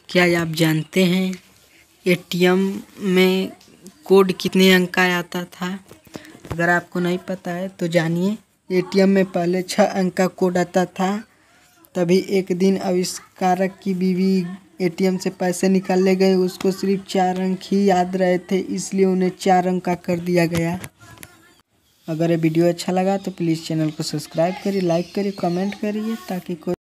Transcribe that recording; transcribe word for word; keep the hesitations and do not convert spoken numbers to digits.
क्या आप जानते हैं एटीएम में कोड कितने अंक का आता था? अगर आपको नहीं पता है तो जानिए। एटीएम में पहले छः अंक का कोड आता था। तभी एक दिन आविष्कारक की बीवी एटीएम से पैसे निकालने गए, उसको सिर्फ चार अंक ही याद रहे थे, इसलिए उन्हें चार अंक का कर दिया गया। अगर ये वीडियो अच्छा लगा तो प्लीज़ चैनल को सब्सक्राइब करिए, लाइक करिए, कमेंट करिए ताकि कोई